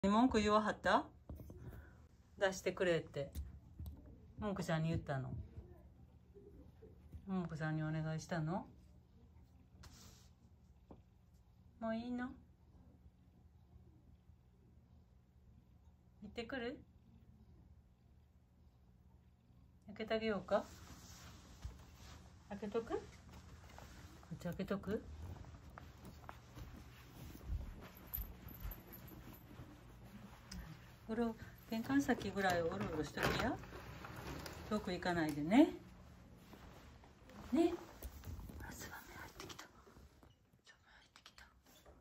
文句言わはった？出してくれって文句ちゃんに言ったの？文句さんにお願いしたの？もういいの？行ってくる？開けてあげようか？開けとく？こっち開けとく？玄関先ぐらいをうろうろしときや。遠く行かないでね。ね。ツバメ入ってきた。ツバメ入ってきた。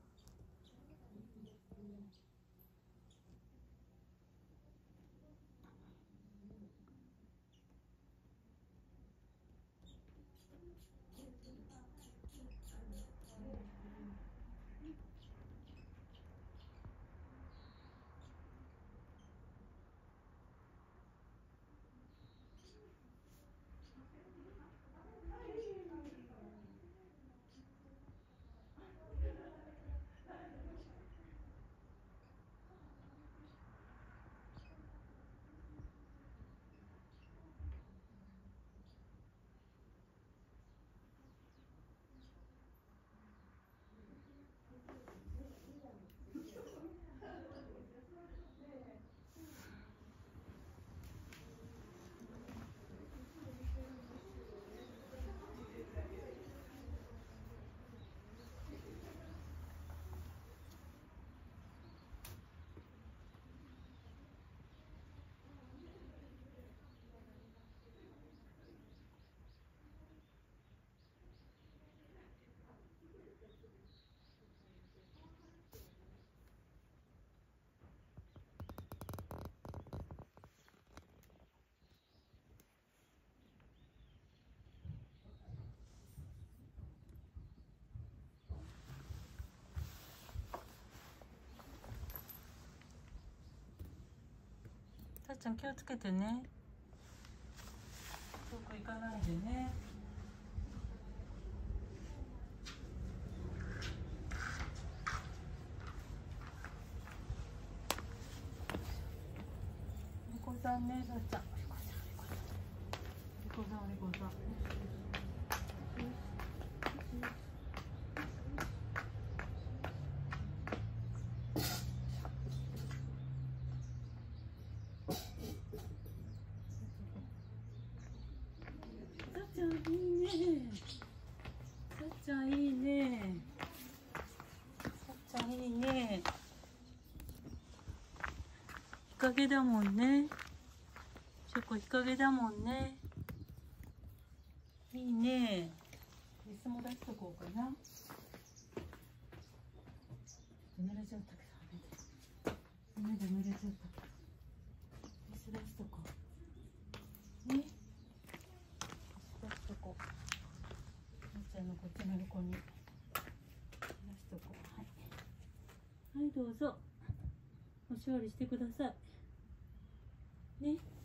さっちゃん気をつけてね。遠く行かないでね。リコさんね、さっちゃん。リコさん。さっちゃんいいね。さっちゃんいいね。さっちゃんいいね。日陰だもんね。チョコ日陰だもんね。いいね。椅子も出しとこうかな。濡れちゃったけど、雨で濡れちゃったけど。椅子出しとこう。ね。椅子出しとこう。さっちゃんのこっちの横に出しとこう。はい。はい、どうぞ。お座りしてください。ね。